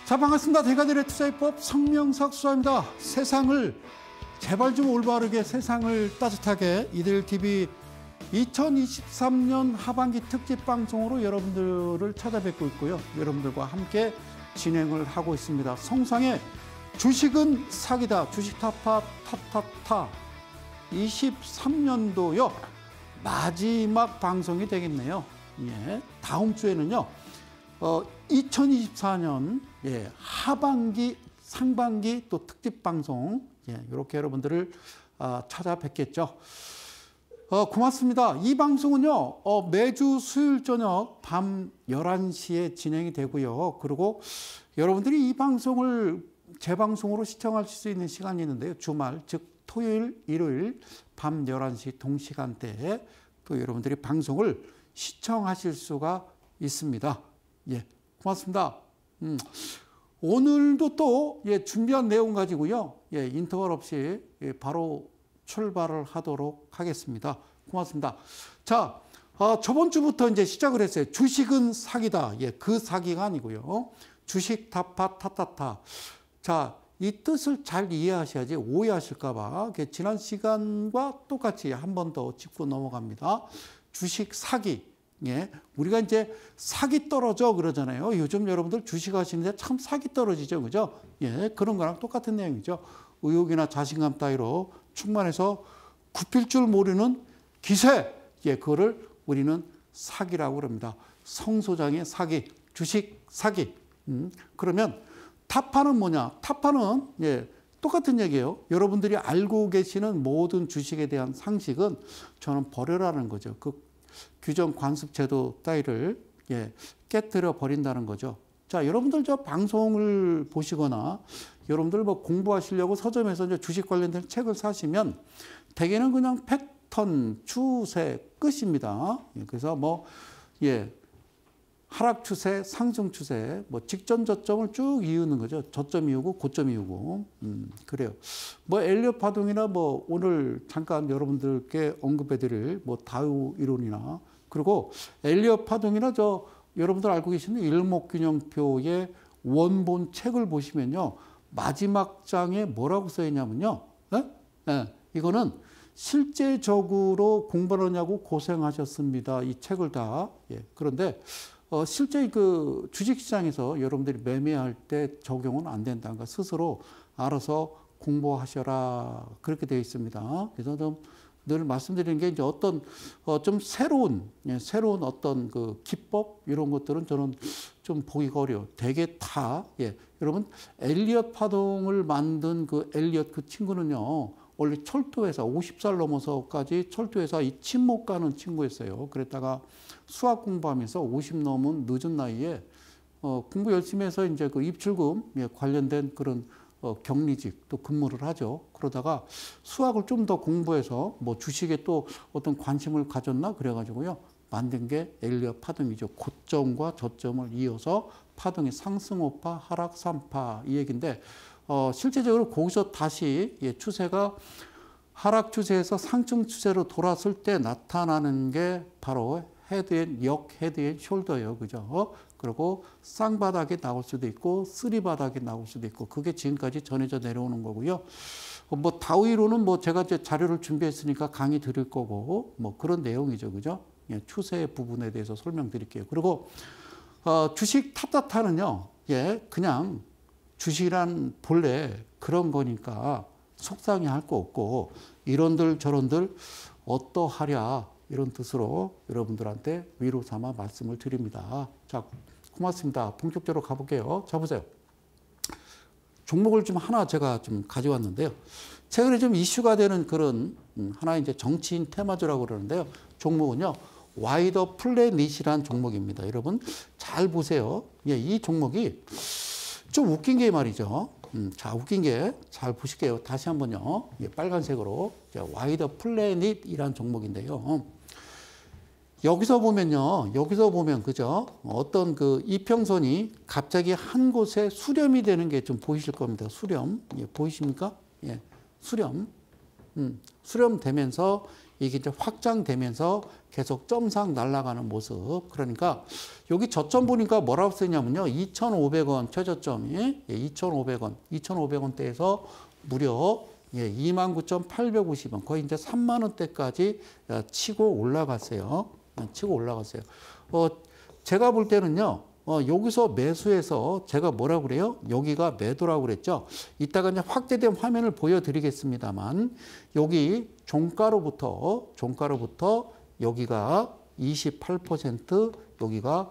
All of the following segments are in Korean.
자, 반갑습니다. 대가들의 투자입법 성명석 수사입니다. 세상을 제발 좀 올바르게, 세상을 따뜻하게, 이들TV 2023년 하반기 특집 방송으로 여러분들을 찾아뵙고 있고요. 여러분들과 함께 진행을 하고 있습니다. 성상의 주식은 사기다, 주식 타파 타타타 23년도요 마지막 방송이 되겠네요. 예, 다음 주에는요 2024년 하반기, 상반기 또 특집 방송 이렇게 여러분들을 찾아뵙겠죠. 고맙습니다. 이 방송은요 매주 수요일 저녁 밤 11시에 진행이 되고요. 그리고 여러분들이 이 방송을 재방송으로 시청하실 수 있는 시간이 있는데요. 주말, 즉 토요일, 일요일 밤 11시 동시간대에 또 여러분들이 방송을 시청하실 수가 있습니다. 예, 고맙습니다. 오늘도 또 준비한 내용 가지고요. 인터벌 없이 바로 출발을 하도록 하겠습니다. 고맙습니다. 자, 저번 주부터 이제 시작을 했어요. 주식은 사기다. 그 사기가 아니고요. 주식 타파 타타타. 자, 이 뜻을 잘 이해하셔야지 오해하실까봐 지난 시간과 똑같이 한 번 더 짚고 넘어갑니다. 주식 사기. 우리가 이제 사기 떨어져 그러잖아요. 요즘 여러분들 주식 하시는데 참 사기 떨어지죠. 그죠? 그런 거랑 똑같은 내용이죠. 의욕이나 자신감 따위로 충만해서 굽힐 줄 모르는 기세. 그거를 우리는 사기라고 그럽니다. 성소장의 사기, 주식 사기. 그러면 타파는 뭐냐? 타파는 똑같은 얘기예요. 여러분들이 알고 계시는 모든 주식에 대한 상식은 저는 버려라는 거죠. 그 규정 관습 제도 따위를 깨뜨려 버린다는 거죠. 자, 여러분들 저 방송을 보시거나 여러분들 뭐 공부하시려고 서점에서 이제 주식 관련된 책을 사시면 대개는 그냥 패턴, 추세 끝입니다. 그래서 뭐 하락 추세, 상승 추세, 뭐 직전 저점을 쭉 이으는 거죠. 저점 이우고 고점 이우고. 그래요. 뭐 엘리엇 파동이나 뭐 오늘 잠깐 여러분들께 언급해드릴 뭐 다우 이론이나, 그리고 엘리엇 파동이나 저 여러분들 알고 계시는 일목균형표의 원본 책을 보시면요 마지막 장에 뭐라고 써 있냐면요. 이거는 실제적으로 공부하느냐고 고생하셨습니다. 이 책을 다. 그런데 실제 그 주식시장에서 여러분들이 매매할 때 적용은 안 된다는 거 스스로 알아서 공부하셔라. 그렇게 되어 있습니다. 그래서 좀 늘 말씀드리는 게 이제 어떤 좀 새로운 어떤 그 기법 이런 것들은 저는 좀 보기가 어려워요. 되게 다 여러분 엘리엇 파동을 만든 그 엘리엇 그 친구는요. 원래 철도회사 50살 넘어서까지 철도회사 이 친목 가는 친구였어요. 그랬다가 수학 공부하면서 50 넘은 늦은 나이에 공부 열심히 해서 이제 그 입출금 관련된 그런 격리직 또 근무를 하죠. 그러다가 수학을 좀 더 공부해서 뭐 주식에 또 어떤 관심을 가졌나 그래가지고요. 만든 게 엘리엇 파동이죠. 고점과 저점을 이어서 파동이 상승 5파, 하락 3파 이 얘기인데 실제적으로 거기서 다시 추세가 하락 추세에서 상승 추세로 돌았을 때 나타나는 게 바로 헤드앤 헤드앤 숄더예요. 그죠? 그리고 쌍바닥이 나올 수도 있고 쓰리바닥이 나올 수도 있고 그게 지금까지 전해져 내려오는 거고요. 뭐 다우이론은 뭐 제가 이제 자료를 준비했으니까 강의 드릴 거고 뭐 그런 내용이죠. 그죠? 추세 부분에 대해서 설명드릴게요. 그리고 주식 타타타는요. 그냥 주식이란 본래 그런 거니까 속상해할 거 없고 이런들 저런들 어떠하랴 이런 뜻으로 여러분들한테 위로 삼아 말씀을 드립니다. 자, 고맙습니다. 본격적으로 가볼게요. 자, 보세요. 종목을 좀 하나 제가 좀 가져왔는데요. 최근에 좀 이슈가 되는 그런 하나 이제 정치인 테마주라고 그러는데요. 종목은요. 와이더 플래닛이라는 종목입니다. 여러분 잘 보세요. 이 종목이 좀 웃긴 게 말이죠. 자, 웃긴 게 잘 보실게요. 다시 한번요. 빨간색으로 와이더 플래닛이라는 종목인데요. 여기서 보면 그죠? 어떤 그 이평선이 갑자기 한 곳에 수렴이 되는 게 좀 보이실 겁니다. 수렴. 보이십니까? 수렴. 수렴되면서 이게 이제 확장되면서 계속 점상 날아가는 모습. 그러니까 여기 저점 보니까 뭐라고 쓰냐면요. 2,500원 최저점이 2,500원, 2,500원대에서 무려 29,850원, 거의 이제 3만 원대까지 치고 올라갔어요. 치고 올라갔어요. 제가 볼 때는요. 여기서 매수해서 제가 뭐라고 그래요? 여기가 매도라고 그랬죠. 이따가 이제 확대된 화면을 보여드리겠습니다만 여기 종가로부터 여기가 28%, 여기가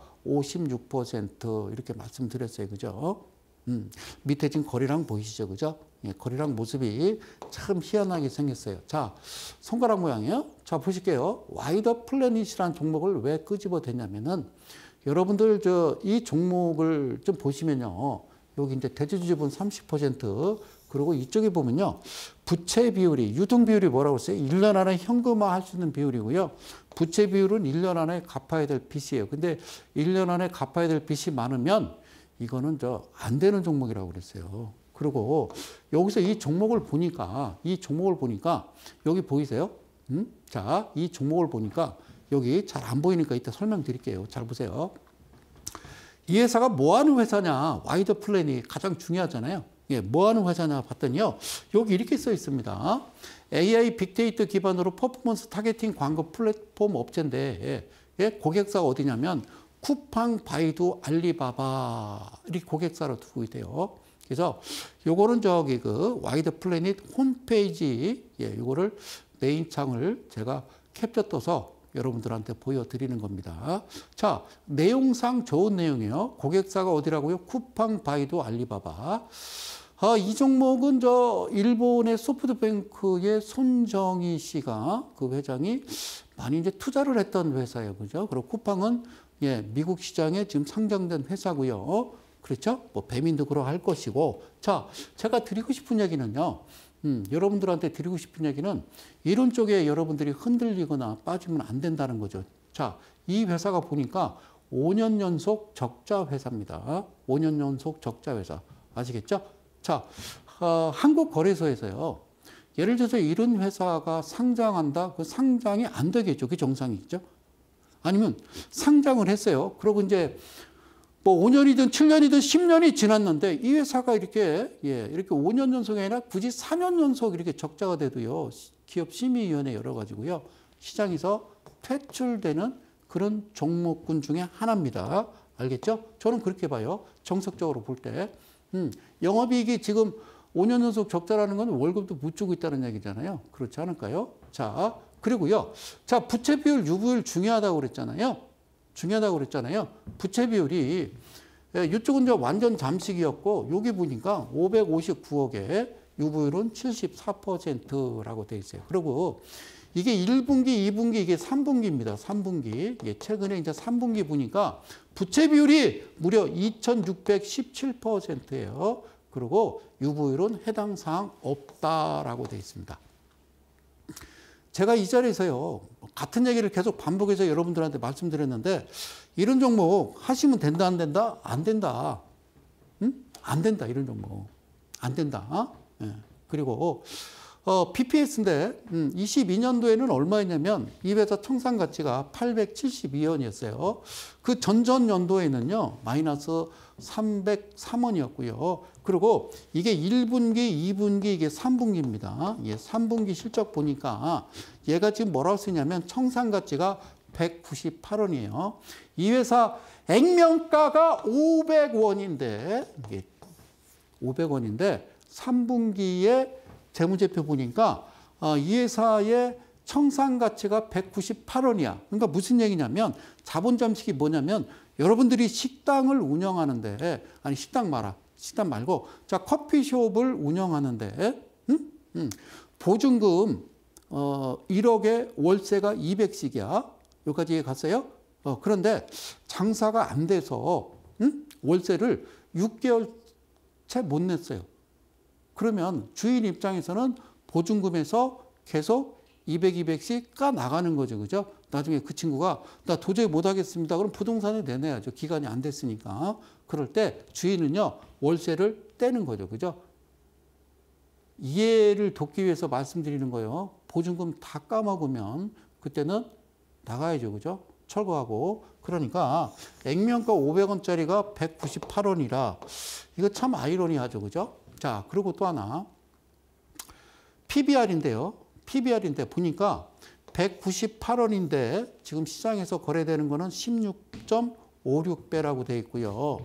56% 이렇게 말씀드렸어요. 그죠? 밑에 지금 거래량 보이시죠? 그죠? 예, 거래량 모습이 참 희한하게 생겼어요. 자, 손가락 모양이에요. 자, 보실게요. 와이더 플래닛이라는 종목을 왜 끄집어 댔냐면은 여러분들 이 종목을 좀 보시면요. 여기 이제 대주주분 30%, 그리고 이쪽에 보면요. 부채 비율이, 유동 비율이 뭐라고 써요? 1년 안에 현금화 할 수 있는 비율이고요. 부채 비율은 1년 안에 갚아야 될 빚이에요. 근데 1년 안에 갚아야 될 빚이 많으면 이거는 안 되는 종목이라고 그랬어요. 그리고 여기서 이 종목을 보니까 여기 보이세요? 자, 이 종목을 보니까 여기 잘 안 보이니까 이따 설명드릴게요. 잘 보세요. 이 회사가 뭐 하는 회사냐? 와이더 플랜이 가장 중요하잖아요. 예, 뭐 하는 회사냐 봤더니요. 여기 이렇게 써 있습니다. AI 빅데이터 기반으로 퍼포먼스 타겟팅 광고 플랫폼 업체인데, 예, 고객사가 어디냐면 쿠팡, 바이두, 알리바바 이 고객사로 두고 있대요. 그래서 요거는 와이더 플래닛 홈페이지, 예, 요거를 메인 창을 제가 캡처 떠서 여러분들한테 보여드리는 겁니다. 자, 내용상 좋은 내용이에요. 고객사가 어디라고요? 쿠팡, 바이두, 알리바바. 이 종목은 일본의 소프트뱅크의 손정희 씨가 그 회장이 많이 이제 투자를 했던 회사예요. 그죠? 그리고 쿠팡은 미국 시장에 지금 상장된 회사고요. 그렇죠? 뭐 배민도 그러할 것이고. 자, 제가 드리고 싶은 얘기는요. 여러분들한테 드리고 싶은 얘기는 이런 쪽에 여러분들이 흔들리거나 빠지면 안 된다는 거죠. 자, 이 회사가 보니까 5년 연속 적자 회사입니다. 5년 연속 적자 회사. 아시겠죠? 자, 한국거래소에서요. 예를 들어서 이런 회사가 상장한다? 그 상장이 안 되겠죠. 그게 정상이죠. 아니면 상장을 했어요. 그러고 이제 뭐 5년이든 7년이든 10년이 지났는데 이 회사가 이렇게 5년 연속이 아니라 굳이 4년 연속 이렇게 적자가 돼도요. 기업심의위원회 열어가지고요. 시장에서 퇴출되는 그런 종목군 중에 하나입니다. 알겠죠? 저는 그렇게 봐요. 정석적으로 볼 때. 영업이익이 지금 5년 연속 적자라는 건 월급도 못 주고 있다는 얘기잖아요. 그렇지 않을까요? 자, 그리고요. 자, 부채 비율, 유보율 중요하다고 그랬잖아요. 부채 비율이 이쪽은 완전 잠식이었고 여기 보니까 559억에 유보율은 74%라고 돼 있어요. 그리고 이게 1분기, 2분기, 이게 3분기입니다. 3분기. 최근에 이제 3분기 보니까 부채 비율이 무려 2,617%예요. 그리고 유보율은 해당 사항 없다라고 돼 있습니다. 제가 이 자리에서요, 같은 얘기를 계속 반복해서 여러분들한테 말씀드렸는데, 이런 종목 하시면 된다, 안 된다? 안 된다. 안 된다, 이런 종목. 안 된다. 예. 그리고, PPS인데, 22년도에는 얼마였냐면, 이 회사 청산 가치가 872원이었어요. 그 전전 연도에는요, 마이너스 303원이었고요. 그리고 이게 1분기, 2분기, 이게 3분기입니다. 3분기 실적 보니까 얘가 지금 뭐라고 쓰냐면 청산 가치가 198원이에요. 이 회사 액면가가 500원인데, 3분기에 재무제표 보니까 이 회사의 청산 가치가 198원이야. 그러니까 무슨 얘기냐면 자본 잠식이 뭐냐면 여러분들이 식당을 운영하는데, 아니 식당 말고 자 커피숍을 운영하는데 보증금 1억에 월세가 200씩이야. 여기까지 갔어요? 그런데 장사가 안 돼서 월세를 6개월 채 못 냈어요. 그러면 주인 입장에서는 보증금에서 계속 200씩 까 나가는 거죠. 그죠? 나중에 그 친구가 나 도저히 못 하겠습니다. 그럼 부동산에 내놔야죠. 기간이 안 됐으니까. 그럴 때 주인은요. 월세를 떼는 거죠. 그죠? 이해를 돕기 위해서 말씀드리는 거예요. 보증금 다 까먹으면 그때는 나가야죠. 그죠? 철거하고. 그러니까 액면가 500원짜리가 198원이라 이거 참 아이러니하죠. 그죠? 자, 그리고 또 하나. PBR인데요. PBR인데 보니까 198원인데 지금 시장에서 거래되는 거는 16.56배라고 되어 있고요.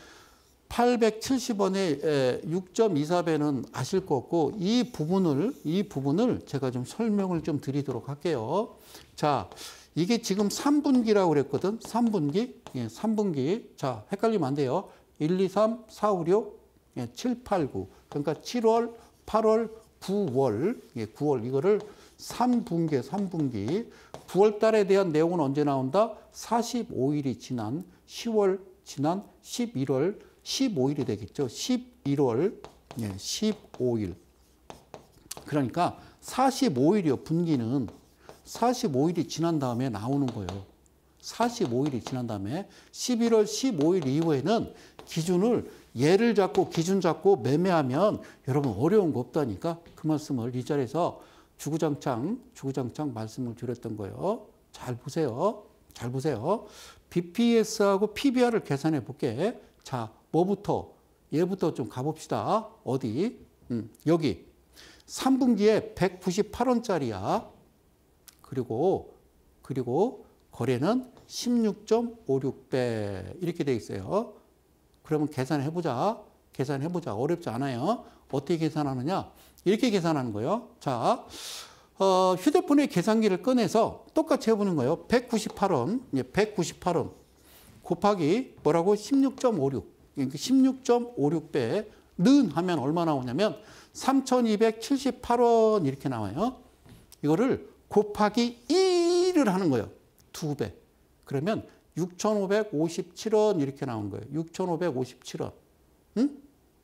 870원에 6.24배는 아실 것 같고 이 부분을 제가 좀 설명을 좀 드리도록 할게요. 자, 이게 지금 3분기라고 그랬거든. 3분기. 예, 3분기. 자, 헷갈리면 안 돼요. 1, 2, 3, 4, 5, 6, 7, 8, 9. 그러니까 7월, 8월, 9월. 예, 9월 이거를 3분기, 3분기. 9월 달에 대한 내용은 언제 나온다? 45일이 지난 10월 지난 11월 15일이 되겠죠. 11월, 예, 15일. 그러니까 45일이요, 분기는. 45일이 지난 다음에 나오는 거예요. 45일이 지난 다음에 11월 15일 이후에는 기준을 예를 잡고 기준 잡고 매매하면 여러분 어려운 거 없다니까 그 말씀을 이 자리에서 주구장창 말씀을 드렸던 거예요. 잘 보세요. 잘 보세요. BPS하고 PBR을 계산해 볼게. 자, 뭐부터? 얘부터 좀 가봅시다. 어디? 여기. 3분기에 198원짜리야. 그리고 거래는 16.56배. 이렇게 돼 있어요. 그러면 계산해보자. 어렵지 않아요. 어떻게 계산하느냐? 이렇게 계산하는 거예요. 자, 휴대폰의 계산기를 꺼내서 똑같이 해보는 거예요. 198원. 예, 198원. 곱하기 뭐라고? 16.56. 16.56배. 는 하면 얼마 나오냐면 3,278원 이렇게 나와요. 이거를 곱하기 1을 하는 거예요. 2배. 그러면 6,557원 이렇게 나온 거예요. 6,557원. 응?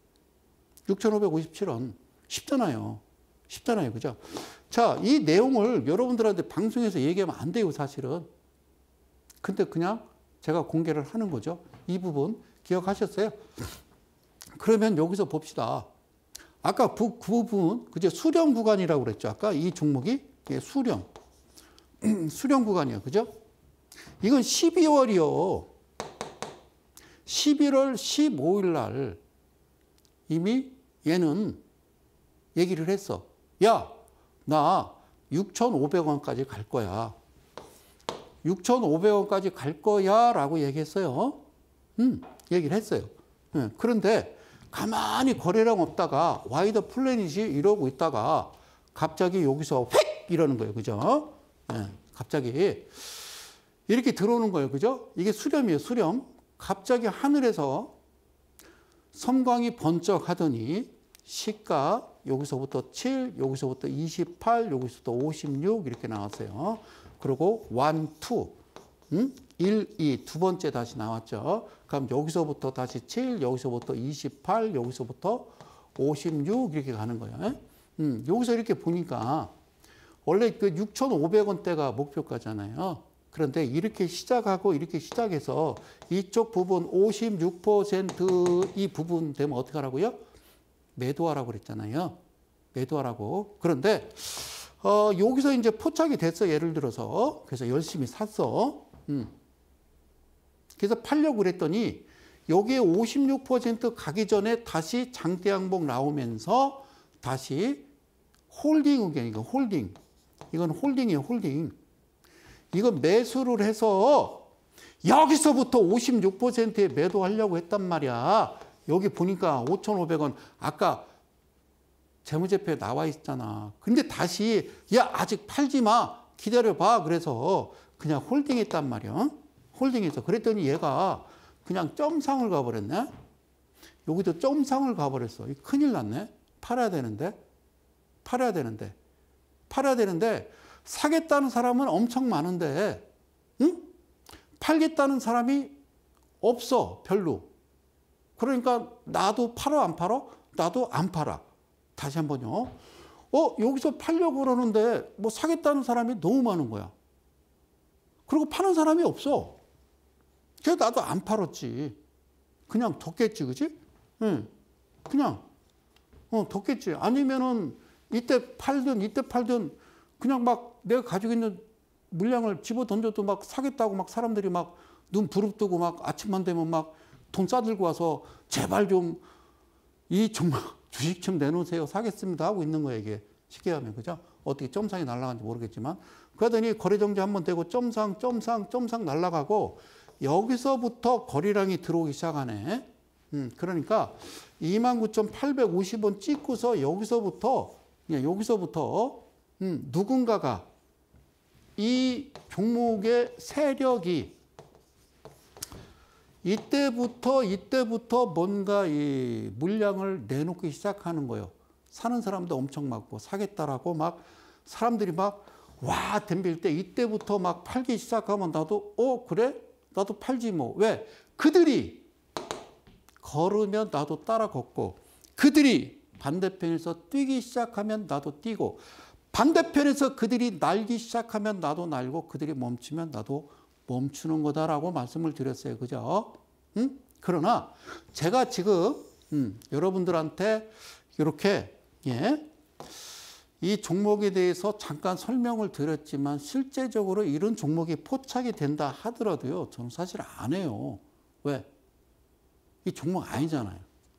6,557원. 쉽잖아요. 그죠? 자, 이 내용을 여러분들한테 방송에서 얘기하면 안 돼요, 사실은. 근데 그냥 제가 공개를 하는 거죠. 이 부분 기억하셨어요? 그러면 여기서 봅시다. 아까 그 부분, 그제 수령 구간이라고 그랬죠. 아까 이 종목이 예, 수령 구간이에요. 그죠? 이건 12월이요. 11월 15일 날 이미 얘는 얘기를 했어. 야, 나 6,500원까지 갈 거야. 6,500원까지 갈 거야 라고 얘기했어요. 얘기를 했어요. 그런데 가만히 거래량 없다가 와이더 플래닛이 이러고 있다가 갑자기 여기서 휙 이러는 거예요. 그죠? 갑자기 이렇게 들어오는 거예요. 그죠? 이게 수렴이에요. 수렴. 갑자기 하늘에서 섬광이 번쩍하더니 시가 여기서부터 7, 여기서부터 28, 여기서부터 56 이렇게 나왔어요. 그리고 1, 2, 1, 2 두 번째 다시 나왔죠. 그럼 여기서부터 다시 7, 여기서부터 28, 여기서부터 56 이렇게 가는 거예요. 여기서 이렇게 보니까 원래 그 6,500원대가 목표가잖아요. 그런데 이렇게 시작하고 이렇게 시작해서 이쪽 부분 56% 이 부분 되면 어떻게 하라고요? 매도하라고 그랬잖아요. 매도하라고. 그런데 여기서 이제 포착이 됐어. 예를 들어서. 그래서 열심히 샀어. 그래서 팔려고 그랬더니 여기에 56% 가기 전에 다시 장대 항목 나오면서 다시 홀딩 의견이니까 홀딩. 이건 홀딩이에요. 홀딩. 이건 매수를 해서 여기서부터 56%에 매도하려고 했단 말이야. 여기 보니까 5,500원 아까 재무제표에 나와 있잖아. 근데 다시 야 아직 팔지 마. 기다려봐. 그래서 그냥 홀딩했단 말이야. 홀딩해서 그랬더니 얘가 그냥 점상을 가버렸네. 여기도 점상을 가버렸어. 큰일 났네. 팔아야 되는데 사겠다는 사람은 엄청 많은데 응? 팔겠다는 사람이 없어. 별로. 그러니까 나도 팔어 안 팔어? 나도 안 팔아. 다시 한번요. 여기서 팔려고 그러는데 뭐 사겠다는 사람이 너무 많은 거야. 그리고 파는 사람이 없어. 그래서 나도 안 팔았지. 그냥 뒀겠지, 그지? 응. 그냥 뒀겠지. 아니면은 이때 팔든 그냥 막 내가 가지고 있는 물량을 집어 던져도 막 사겠다고 막 사람들이 막 눈 부릅뜨고 막 아침만 되면 막 돈 싸들고 와서 제발 좀 이 종목 주식 좀 내놓으세요. 사겠습니다. 하고 있는 거예요. 이게 쉽게 하면. 그죠? 어떻게 점상이 날아가는지 모르겠지만. 그러더니 거래정지 한번 되고 점상 날아가고 여기서부터 거래량이 들어오기 시작하네. 그러니까 29,850원 찍고서 여기서부터 누군가가 이 종목의 세력이 이때부터 뭔가 이 물량을 내놓기 시작하는 거예요. 사는 사람도 엄청 많고 사겠다라고 막 사람들이 막 와 덤빌 때 이때부터 막 팔기 시작하면 나도 그래? 나도 팔지 뭐. 왜? 그들이 걸으면 나도 따라 걷고 그들이 반대편에서 뛰기 시작하면 나도 뛰고 반대편에서 그들이 날기 시작하면 나도 날고 그들이 멈추면 나도 멈추는 거다라고 말씀을 드렸어요. 그죠? 응? 그러나 제가 지금 여러분들한테 이렇게 이 종목에 대해서 잠깐 설명을 드렸지만 실제적으로 이런 종목이 포착이 된다 하더라도요. 저는 사실 안 해요. 왜? 이 종목 아니잖아요.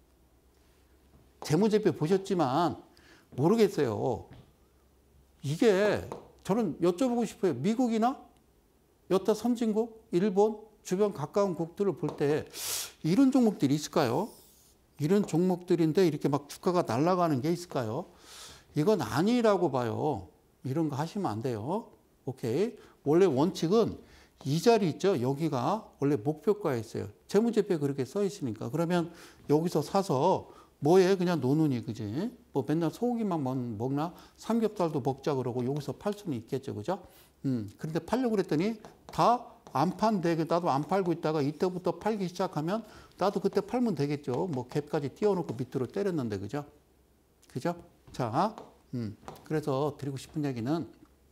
재무제표 보셨지만 모르겠어요. 이게 저는 여쭤보고 싶어요. 미국이나 여타 선진국, 일본, 주변 가까운 국들을 볼 때 이런 종목들이 있을까요? 이런 종목들인데 이렇게 막 주가가 날아가는 게 있을까요? 이건 아니라고 봐요. 이런 거 하시면 안 돼요. 오케이. 원래 원칙은 이 자리 있죠. 여기가 원래 목표가였어요. 재무제표에 그렇게 써 있으니까. 그러면 여기서 사서 뭐해? 그냥 노는이, 그지? 뭐 맨날 소고기만 먹나? 삼겹살도 먹자 그러고 여기서 팔 수는 있겠죠. 그죠? 그런데 팔려고 그랬더니 다 안 판대. 나도 안 팔고 있다가 이때부터 팔기 시작하면 나도 그때 팔면 되겠죠. 뭐 갭까지 띄워놓고 밑으로 때렸는데. 그죠? 그죠? 자, 그래서 드리고 싶은 얘기는,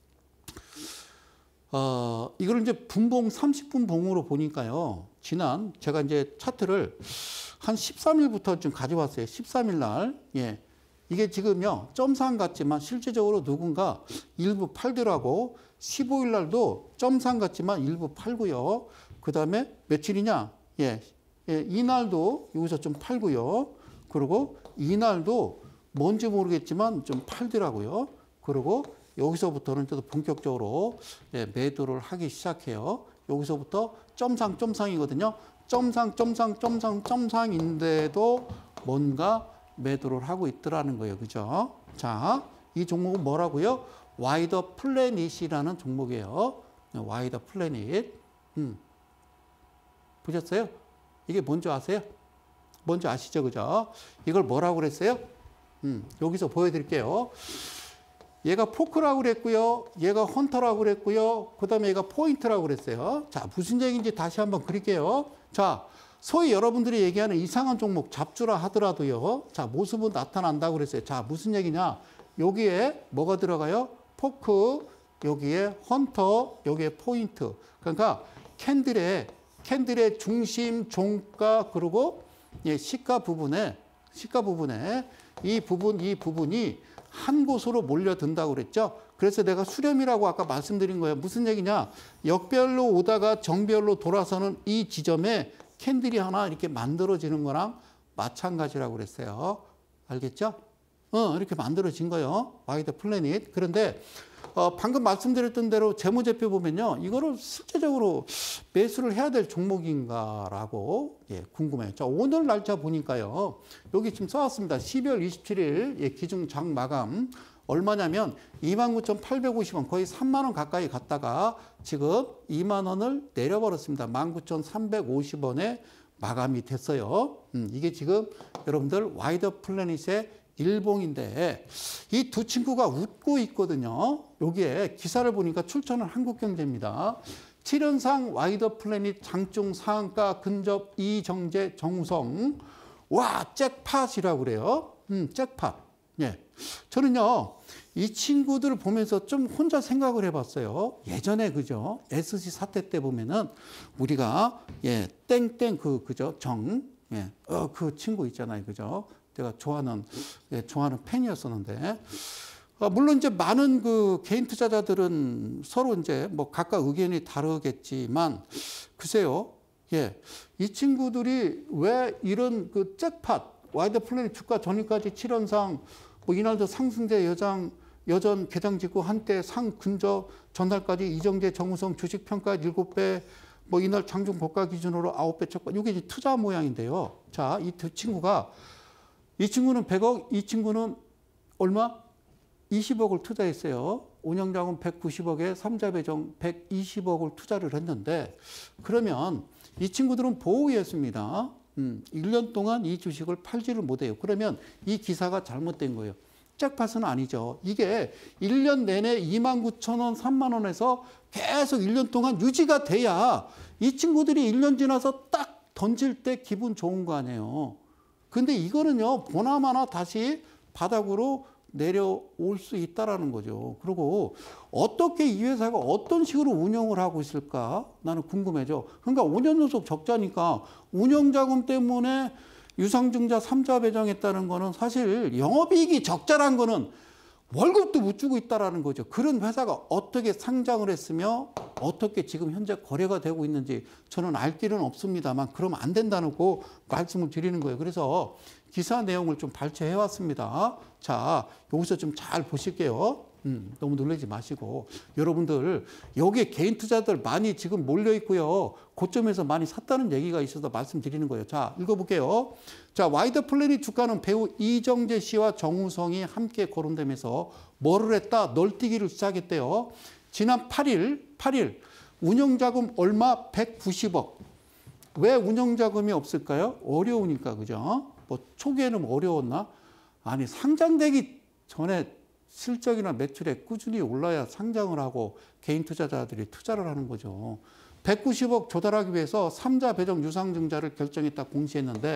이걸 이제 분봉 30분 봉으로 보니까요. 지난, 제가 이제 차트를 한 13일부터 좀 가져왔어요. 13일 날. 예. 이게 지금요, 점상 같지만 실제적으로 누군가 일부 팔더라고. 15일 날도 점상 같지만 일부 팔고요. 그 다음에 며칠이냐? 이날도 여기서 좀 팔고요. 그리고 이날도 뭔지 모르겠지만 좀 팔더라고요. 그리고 여기서부터는 또 본격적으로 매도를 하기 시작해요. 여기서부터 점상이거든요. 점상인데도 뭔가 매도를 하고 있더라는 거예요. 그죠? 자, 이 종목은 뭐라고요? 와이더 플래닛이라는 종목이에요. 와이더 플래닛. 보셨어요? 이게 뭔지 아세요? 뭔지 아시죠? 그죠? 이걸 뭐라고 그랬어요? 여기서 보여드릴게요. 얘가 포크라고 그랬고요. 얘가 헌터라고 그랬고요. 그 다음에 얘가 포인트라고 그랬어요. 자, 무슨 얘기인지 다시 한번 그릴게요. 자, 소위 여러분들이 얘기하는 이상한 종목 잡주라 하더라도요. 자, 모습은 나타난다고 그랬어요. 자, 무슨 얘기냐? 여기에 뭐가 들어가요? 포크, 여기에 헌터, 여기에 포인트. 그러니까 캔들의 중심, 종가, 그리고 시가 부분에 이 부분이 한 곳으로 몰려든다고 그랬죠. 그래서 내가 수렴이라고 아까 말씀드린 거예요. 무슨 얘기냐? 역별로 오다가 정별로 돌아서는 이 지점에 캔들이 하나 이렇게 만들어지는 거랑 마찬가지라고 그랬어요. 알겠죠? 이렇게 만들어진 거예요. 와이더 플래닛. 그런데 방금 말씀드렸던 대로 재무제표 보면요. 이거를 실제적으로 매수를 해야 될 종목인가라고 궁금해요. 자, 오늘 날짜 보니까요. 여기 지금 써왔습니다. 12월 27일 기중 장 마감. 얼마냐면 29,850원, 거의 3만 원 가까이 갔다가 지금 2만 원을 내려버렸습니다. 19,350원에 마감이 됐어요. 이게 지금 여러분들 와이더 플래닛의 일봉인데 이 두 친구가 웃고 있거든요. 여기에 기사를 보니까 출처는 한국경제입니다. 7연상 와이더 플래닛 장중 상한가 근접 이정재 정우성. 와, 잭팟이라고 그래요. 잭팟. 저는요, 이 친구들을 보면서 좀 혼자 생각을 해봤어요. 예전에 그죠? SC 사태 때 보면은 우리가 땡땡 그죠? 그 친구 있잖아요. 그죠? 내가 좋아하는 팬이었었는데 물론 이제 많은 그 개인 투자자들은 서로 이제 뭐 각각 의견이 다르겠지만 글쎄요. 예. 이 친구들이 왜 이런 그 잭팟 와이드 플래닛 주가 전일까지 7연상 뭐 이날도 상승세 여전 개장 직후 한때 상 근저 전날까지 이정재 정우성 주식 평가 7배 뭐 이날 장중 고가 기준으로 9배 촉발 이게 이제 투자 모양인데요. 자, 이 두 친구가 이 친구는 100억, 이 친구는 얼마? 20억을 투자했어요. 운영자금 190억에 3자 배정 120억을 투자를 했는데 그러면 이 친구들은 보호였습니다. 1년 동안 이 주식을 팔지를 못해요. 그러면 이 기사가 잘못된 거예요. 잭팟은 아니죠. 이게 1년 내내 29,000원, 3만 원에서 계속 1년 동안 유지가 돼야 이 친구들이 1년 지나서 딱 던질 때 기분 좋은 거 아니에요. 근데 이거는요, 보나마나 다시 바닥으로 내려올 수 있다라는 거죠. 그리고 어떻게 이 회사가 어떤 식으로 운영을 하고 있을까? 나는 궁금해져. 그러니까 5년 연속 적자니까 운영자금 때문에 유상증자 3자 배정했다는 거는 사실 영업이익이 적자란 거는 월급도 못 주고 있다라는 거죠. 그런 회사가 어떻게 상장을 했으며 어떻게 지금 현재 거래가 되고 있는지 저는 알 길은 없습니다만 그러면 안 된다는 거 말씀을 드리는 거예요. 그래서 기사 내용을 좀 발췌해 왔습니다. 자, 여기서 좀 잘 보실게요. 너무 놀라지 마시고 여러분들 여기에 개인 투자들 많이 지금 몰려 있고요. 고점에서 많이 샀다는 얘기가 있어서 말씀드리는 거예요. 자, 읽어볼게요. 자, 와이드 플래닛 주가는 배우 이정재 씨와 정우성이 함께 거론되면서 뭐를 했다? 널뛰기를 시작했대요. 지난 8일 운영자금 얼마? 190억. 왜 운영자금이 없을까요? 어려우니까, 그죠? 뭐 초기에는 어려웠나? 아니, 상장되기 전에 실적이나 매출에 꾸준히 올라야 상장을 하고 개인 투자자들이 투자를 하는 거죠. 190억 조달하기 위해서 3자 배정 유상증자를 결정했다 공시했는데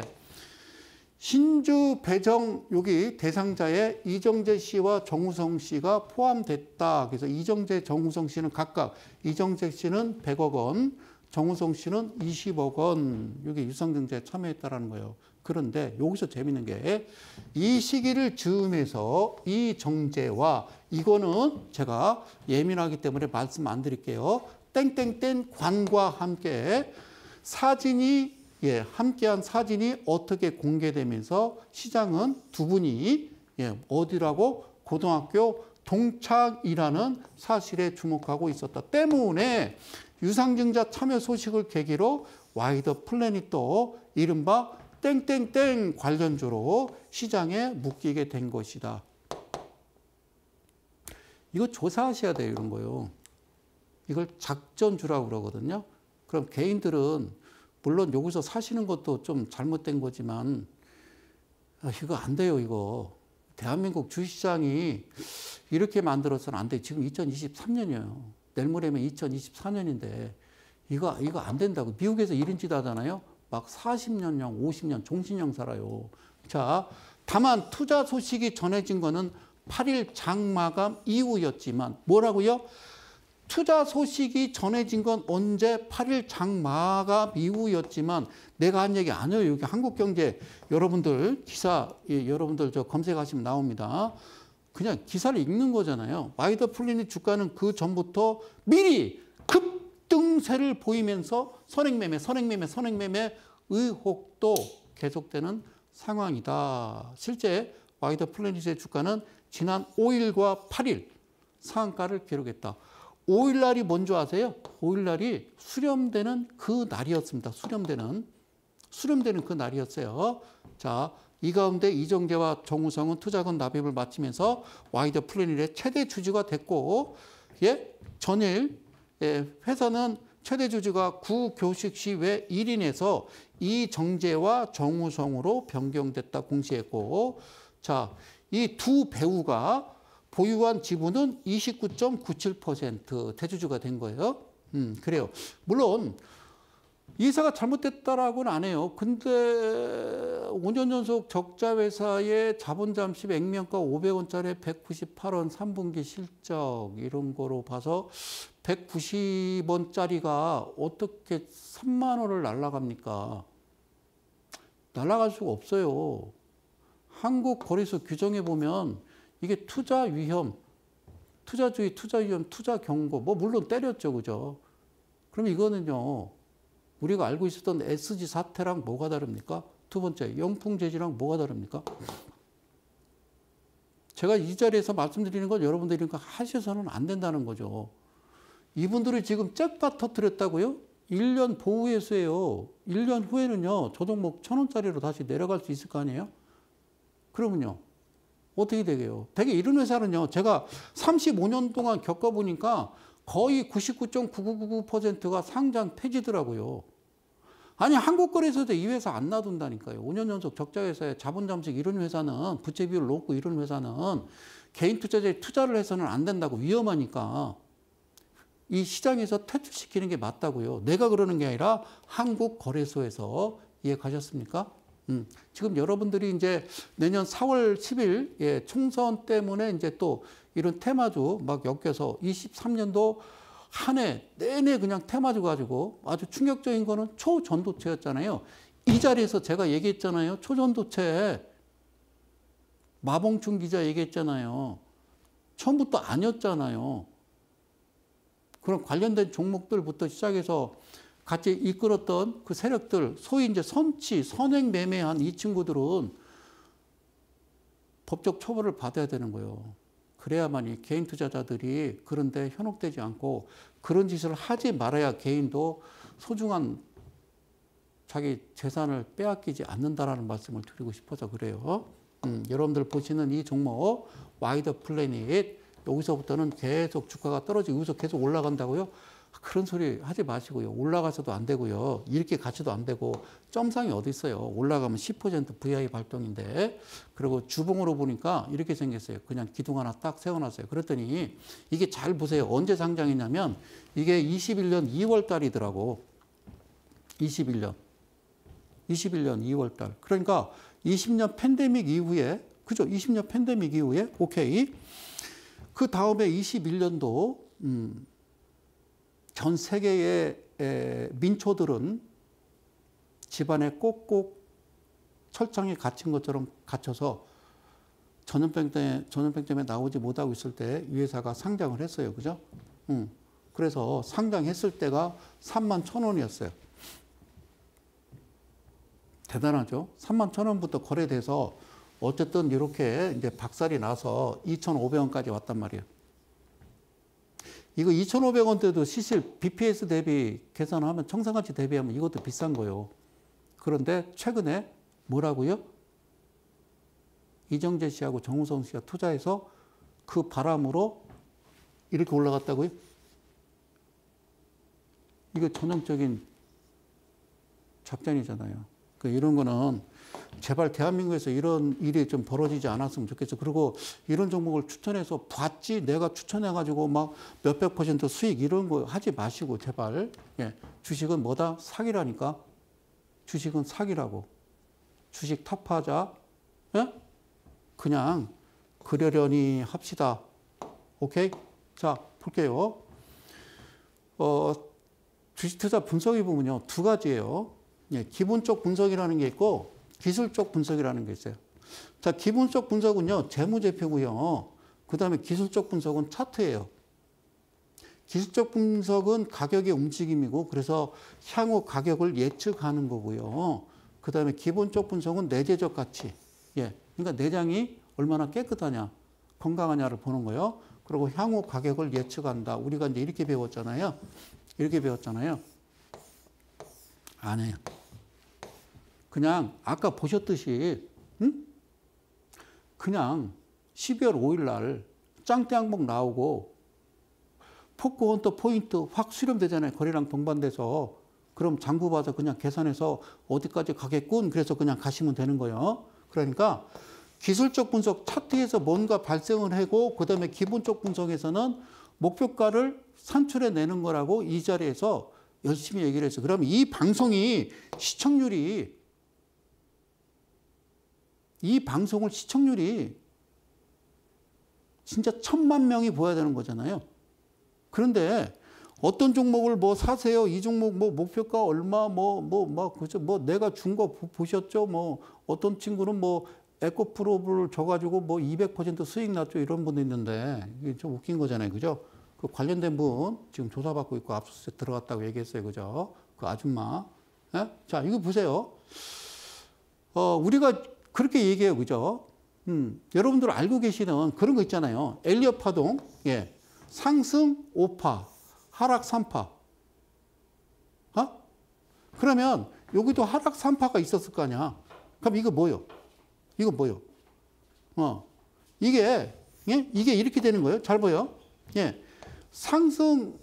신주 배정 여기 대상자에 이정재 씨와 정우성 씨가 포함됐다. 그래서 이정재, 정우성 씨는 각각 이정재 씨는 100억 원, 정우성 씨는 20억 원 여기 유상증자에 참여했다라는 거예요. 그런데 여기서 재밌는 게 이 시기를 즈음해서 이정재와 이거는 제가 예민하기 때문에 말씀 안 드릴게요. 땡땡땡 관과 함께 사진이 함께한 사진이 어떻게 공개되면서 시장은 두 분이 어디라고 고등학교 동창이라는 사실에 주목하고 있었다 때문에 유상증자 참여 소식을 계기로 와이드 플래닛도 이른바 땡땡땡 관련주로 시장에 묶이게 된 것이다. 이거 조사하셔야 돼요, 이런 거요. 이걸 작전주라고 그러거든요. 그럼 개인들은 물론 여기서 사시는 것도 좀 잘못된 거지만 이거 안 돼요, 이거. 대한민국 주식시장이 이렇게 만들어서는 안 돼. 지금 2023년이에요. 내일 모레면 2024년인데 이거 안 된다고. 미국에서 1인치도 하잖아요. 막 40년형, 50년 종신형 살아요. 자, 다만 투자 소식이 전해진 거는 8일 장마감 이후였지만 뭐라고요? 투자 소식이 전해진 건 언제 8일 장마감 이후였지만 내가 한 얘기 아니에요. 여기 한국경제 여러분들 기사 여러분들 저 검색하시면 나옵니다. 그냥 기사를 읽는 거잖아요. 와이드 플래닛 주가는 그 전부터 미리 급등세를 보이면서 선행매매 의혹도 계속되는 상황이다. 실제 와이드 플래닛의 주가는 지난 5일과 8일 상한가를 기록했다. 5일 날이 뭔지 아세요? 5일 날이 수렴되는 그 날이었습니다. 수렴되는 그 날이었어요. 자, 이 가운데 이정재와 정우성은 투자금 납입을 마치면서 와이드 플래닛의 최대 주주가 됐고, 전일 회사는 최대 주주가 구교식시 외 1인에서 이정재와 정우성으로 변경됐다 공시했고, 자, 이 두 배우가 보유한 지분은 29.97% 대주주가 된 거예요. 그래요. 물론 이 회사가 잘못됐다라고는 안 해요. 근데 5년 연속 적자 회사의 자본 잠시 액면가 500원짜리 198원 3분기 실적 이런 거로 봐서 190원짜리가 어떻게 3만 원을 날아갑니까? 날아갈 수가 없어요. 한국 거래소 규정에 보면 이게 투자 위험, 투자주의, 투자 위험, 투자 경고, 뭐 물론 때렸죠, 그죠? 그럼 이거는요, 우리가 알고 있었던 SG 사태랑 뭐가 다릅니까? 두 번째, 영풍재지랑 뭐가 다릅니까? 제가 이 자리에서 말씀드리는 건 여러분들이 하셔서는 안 된다는 거죠. 이분들이 지금 잭팟 터뜨렸다고요? 1년 보호회수예요. 1년 후에는요, 저 종목 1,000원짜리로 다시 내려갈 수 있을 거 아니에요? 그러면요, 어떻게 되게요? 되게 이런 회사는요, 제가 35년 동안 겪어보니까 거의 99.9999%가 상장 폐지더라고요. 아니, 한국거래소에서 이 회사 안 놔둔다니까요. 5년 연속 적자 회사에 자본 잠식 이런 회사는, 부채 비율 높고 이런 회사는 개인 투자자에 투자를 해서는 안 된다고, 위험하니까. 이 시장에서 퇴출시키는 게 맞다고요. 내가 그러는 게 아니라 한국거래소에서. 이해 가셨습니까? 지금 여러분들이 이제 내년 4월 10일 예, 총선 때문에 이제 또 이런 테마주 막 엮여서 23년도 한 해 내내 그냥 테마주 가지고 아주 충격적인 거는 초전도체였잖아요. 이 자리에서 제가 얘기했잖아요. 초전도체. 마봉춘 기자 얘기했잖아요. 처음부터 아니었잖아요. 그런 관련된 종목들부터 시작해서 같이 이끌었던 그 세력들, 소위 이제 선치, 선행 매매한 이 친구들은 법적 처벌을 받아야 되는 거예요. 그래야만이 개인 투자자들이 그런데 현혹되지 않고 그런 짓을 하지 말아야 개인도 소중한 자기 재산을 빼앗기지 않는다라는 말씀을 드리고 싶어서 그래요. 여러분들 보시는 이 종목 와이더 플래닛, 여기서부터는 계속 주가가 떨어지고 여기서 계속 올라간다고요? 그런 소리 하지 마시고요. 올라가서도 안 되고요. 이렇게 가치도 안 되고 점상이 어디 있어요. 올라가면 10% VI 발동인데, 그리고 주봉으로 보니까 이렇게 생겼어요. 그냥 기둥 하나 딱 세워놨어요. 그랬더니 이게 잘 보세요. 언제 상장했냐면 이게 21년 2월 달이더라고. 21년 2월 달. 그러니까 20년 팬데믹 이후에, 그죠? 20년 팬데믹 이후에, 오케이. 그 다음에 21년도, 전 세계의 민초들은 집안에 꼭꼭 철창에 갇힌 것처럼 갇혀서 전염병 때문에 나오지 못하고 있을 때 이 회사가 상장을 했어요. 그죠? 그래서 상장했을 때가 31,000원이었어요. 대단하죠? 31,000원부터 거래돼서 어쨌든 이렇게 이제 박살이 나서 2,500원까지 왔단 말이에요. 이거 2,500원대도 시실 BPS 대비 계산하면, 청산가치 대비하면 이것도 비싼 거예요. 그런데 최근에 뭐라고요? 이정재 씨하고 정우성 씨가 투자해서 그 바람으로 이렇게 올라갔다고요? 이거 전형적인 작전이잖아요. 이런 거는 제발 대한민국에서 이런 일이 좀 벌어지지 않았으면 좋겠어. 그리고 이런 종목을 추천해서 봤지, 내가 추천해가지고 막 몇백 % 수익 이런 거 하지 마시고, 제발. 예. 주식은 뭐다? 사기라니까. 주식은 사기라고. 주식 타파하자. 예? 그냥 그러려니 합시다. 오케이? 자, 볼게요. 주식 투자 분석해 보면요, 두 가지예요. 예, 기본적 분석이라는 게 있고 기술적 분석이라는 게 있어요. 자, 기본적 분석은요, 재무제표고요. 그 다음에 기술적 분석은 차트예요. 기술적 분석은 가격의 움직임이고, 그래서 향후 가격을 예측하는 거고요. 그 다음에 기본적 분석은 내재적 가치. 예, 그러니까 내장이 얼마나 깨끗하냐, 건강하냐를 보는 거예요. 그리고 향후 가격을 예측한다. 우리가 이제 이렇게 배웠잖아요. 이렇게 배웠잖아요. 안 해요. 그냥 아까 보셨듯이 그냥 12월 5일 날 짱대 항목 나오고 포크 헌터 포인트 확 수렴되잖아요. 거래량 동반돼서. 그럼 장부 봐서 그냥 계산해서 어디까지 가겠군. 그래서 그냥 가시면 되는 거예요. 그러니까 기술적 분석 차트에서 뭔가 발생을 하고, 그 다음에 기본적 분석에서는 목표가를 산출해내는 거라고 이 자리에서 열심히 얘기를 했어요. 그럼 이 방송이 시청률이, 이 방송을 시청률이 진짜 1,000만 명이 보아야 되는 거잖아요. 그런데 어떤 종목을 뭐 사세요, 이 종목 뭐 목표가 얼마, 그죠? 뭐 내가 준 거 보셨죠? 뭐 어떤 친구는 뭐 에코프로를 줘가지고 뭐 200% 수익 났죠. 이런 분도 있는데 이게 좀 웃긴 거잖아요. 그죠? 그 관련된 분 지금 조사받고 있고 압수수색 들어갔다고 얘기했어요. 그죠? 그 아줌마. 예? 자, 이거 보세요. 우리가 그렇게 얘기해요. 그죠? 여러분들 알고 계시는 그런 거 있잖아요. 엘리엇 파동. 예. 상승 5파, 하락 3파. 그러면 여기도 하락 3파가 있었을 거 아니야. 그럼 이거 뭐요? 이거 뭐요? 이게, 예? 이게 이렇게 되는 거예요. 잘 보여. 예. 상승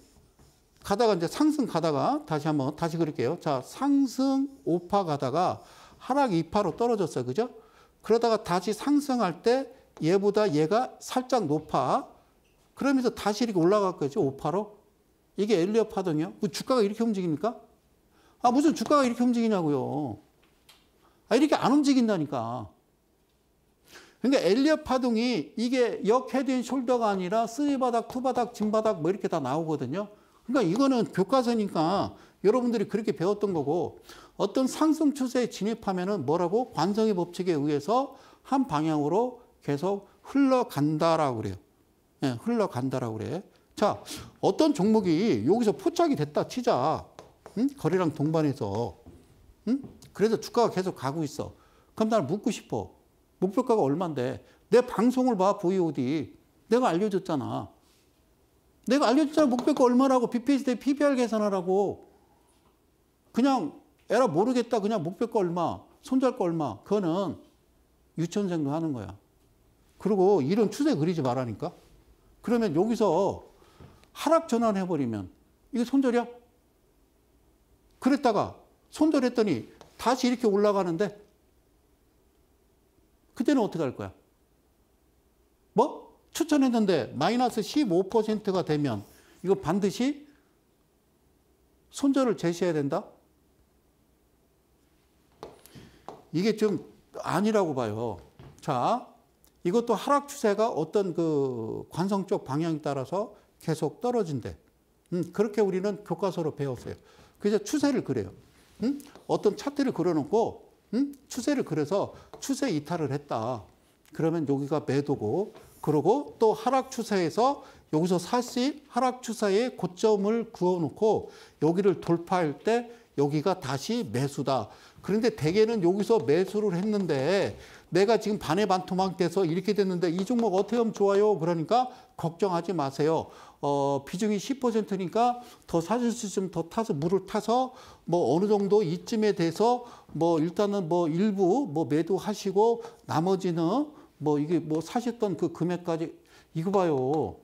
가다가, 다시 그럴게요. 자, 상승 5파 가다가 하락 2파로 떨어졌어요. 그죠? 그러다가 다시 상승할 때 얘보다 얘가 살짝 높아. 그러면서 다시 이렇게 올라갈 거죠. 5파로. 이게 엘리엇 파동이요. 주가가 이렇게 움직입니까? 무슨 주가가 이렇게 움직이냐고요. 이렇게 안 움직인다니까. 그러니까 엘리엇 파동이 이게 역 헤드 앤 숄더가 아니라 3바닥, 2바닥, 진바닥 뭐 이렇게 다 나오거든요. 그러니까 이거는 교과서니까 여러분들이 그렇게 배웠던 거고 어떤 상승 추세에 진입하면은 뭐라고? 관성의 법칙에 의해서 한 방향으로 계속 흘러간다라고 그래요. 예, 흘러간다라고 그래. 자, 어떤 종목이 여기서 포착이 됐다 치자. 거래량 동반해서. 그래서 주가가 계속 가고 있어. 그럼 나는 묻고 싶어. 목표가가 얼만데? 내 방송을 봐, VOD. 내가 알려줬잖아. 목표가 얼마라고. BPS 대 PBR 계산하라고. 그냥 에라 모르겠다. 그냥 목표가 얼마, 손절가 얼마. 그거는 유치원생도 하는 거야. 그리고 이런 추세 그리지 말라니까. 그러면 여기서 하락 전환해버리면 이게 손절이야? 그랬다가 손절했더니 다시 이렇게 올라가는데 그때는 어떻게 할 거야? 뭐? 추천했는데 마이너스 15%가 되면 이거 반드시 손절을 제시해야 된다? 이게 좀 아니라고 봐요. 자, 이것도 하락 추세가 어떤 그 관성적 방향에 따라서 계속 떨어진대. 그렇게 우리는 교과서로 배웠어요. 그래서 추세를 그래요. 어떤 차트를 그려놓고 추세를 그려서 추세 이탈을 했다. 그러면 여기가 매도고, 그러고 또 하락 추세에서 여기서 사실 하락 추세의 고점을 그어놓고 여기를 돌파할 때 여기가 다시 매수다. 그런데 대개는 여기서 매수를 했는데 내가 지금 반의 반토막 돼서 이렇게 됐는데 이 종목 어떻게 하면 좋아요? 그러니까 걱정하지 마세요. 비중이 10%니까 더 사실 수 있으면 더 타서 물을 타서 뭐 어느 정도 이쯤에 돼서 뭐 일단은 뭐 일부 뭐 매도하시고 나머지는 뭐 이게 뭐 사셨던 그 금액까지 이거 봐요.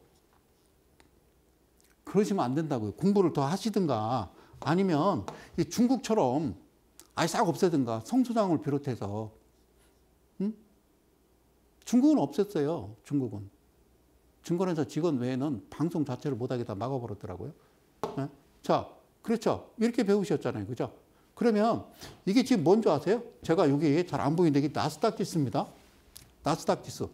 그러시면 안 된다고요. 공부를 더 하시든가 아니면 중국처럼 아예 싹 없애든가 성수장을 비롯해서. 중국은 없앴어요. 중국은. 증권회사 직원 외에는 방송 자체를 못하게 다 막아버렸더라고요. 네? 자, 그렇죠. 이렇게 배우셨잖아요. 그죠? 그러면 이게 지금 뭔지 아세요? 제가 여기 잘 안 보이는데 이게 나스닥 지수입니다. 나스닥 지수.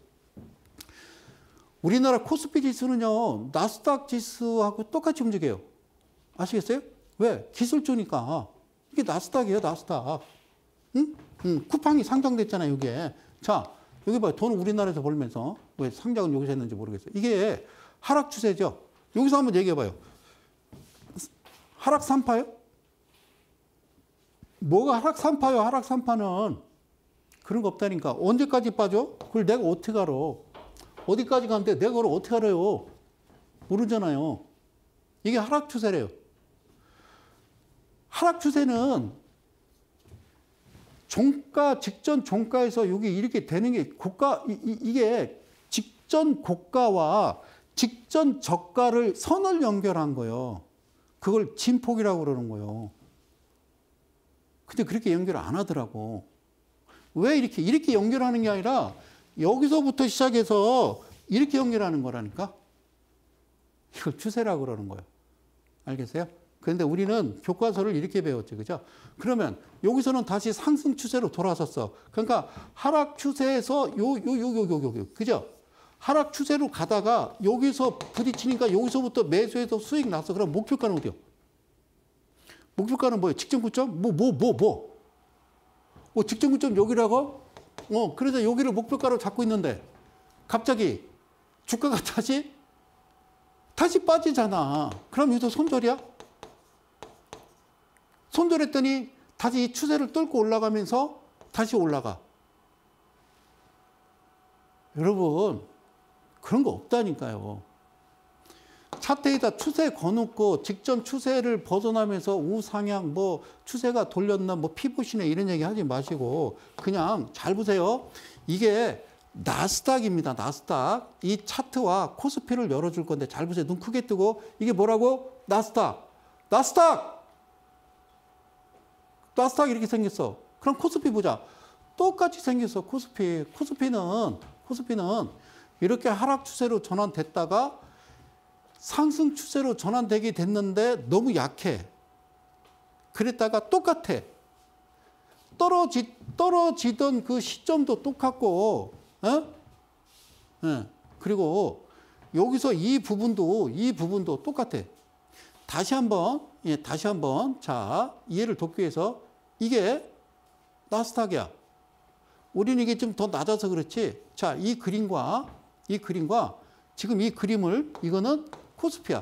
우리나라 코스피 지수는요, 나스닥 지수하고 똑같이 움직여요. 아시겠어요? 왜? 기술주니까. 이게 나스닥이에요, 나스닥. 쿠팡이 상장됐잖아요, 이게. 자, 여기 봐요. 돈은 우리나라에서 벌면서 왜 상장은 여기서 했는지 모르겠어요. 이게 하락 추세죠. 여기서 한번 얘기해 봐요. 하락 3파요? 뭐가 하락 3파요? 하락 3파는 그런 거 없다니까. 언제까지 빠져? 그걸 내가 어떻게 알아? 어디까지 가는데 내가 그걸 어떻게 알아요? 모르잖아요. 이게 하락 추세래요. 하락 추세는 종가, 직전 종가에서 여기 이렇게 되는 게 고가, 이게 직전 고가와 직전 저가를 선을 연결한 거예요. 그걸 진폭이라고 그러는 거예요. 근데 그렇게 연결 안 하더라고. 왜 이렇게 연결하는 게 아니라 여기서부터 시작해서 이렇게 연결하는 거라니까? 이걸 추세라고 그러는 거예요. 알겠어요? 그런데 우리는 교과서를 이렇게 배웠죠. 그죠? 그러면 여기서는 다시 상승 추세로 돌아섰어. 그러니까 하락 추세에서 그죠? 하락 추세로 가다가 여기서 부딪히니까 여기서부터 매수해서 수익 났어. 그럼 목표가는 어디요? 목표가는 뭐예요? 직전 고점? 직전 고점 여기라고? 그래서 여기를 목표가로 잡고 있는데 갑자기 주가가 다시 빠지잖아. 그럼 이것도 손절이야? 손절했더니 다시 이 추세를 뚫고 올라가면서 다시 올라가. 여러분, 그런 거 없다니까요. 차트에다 추세 거놓고 직전 추세를 벗어나면서 우상향 뭐 추세가 돌렸나 뭐 피부시네 이런 얘기 하지 마시고 그냥 잘 보세요. 이게 나스닥입니다. 나스닥. 이 차트와 코스피를 열어줄 건데 잘 보세요. 눈 크게 뜨고 이게 뭐라고? 나스닥. 나스닥 이렇게 생겼어. 그럼 코스피 보자. 똑같이 생겼어. 코스피는 이렇게 하락 추세로 전환됐다가 상승 추세로 전환되게 됐는데 너무 약해. 그랬다가 똑같아. 떨어지던 그 시점도 똑같고, 그리고 여기서 이 부분도 똑같아. 다시 한번, 자, 이해를 돕기 위해서 이게 나스닥이야. 우리는 이게 좀 더 낮아서 그렇지. 자, 이 그림과 지금 이 그림을 이거는 코스피야.